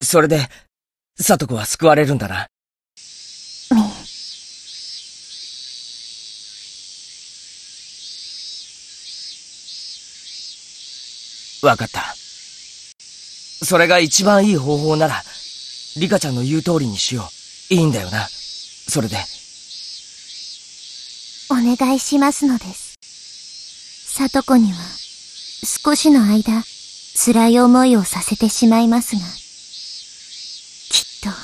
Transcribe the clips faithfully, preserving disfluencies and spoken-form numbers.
それで、聡子は救われるんだな。 み。 わかった。それが一番いい方法なら、リカちゃんの言う通りにしよう。いいんだよな。それで。 お願いしますのです。聡子には、少しの間、辛い思いをさせてしまいますが、きっと。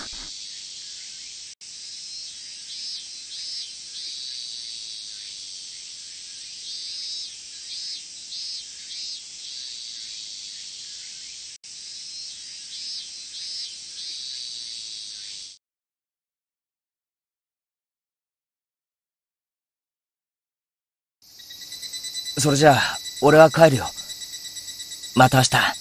それじゃあ、俺は帰るよ。また明日。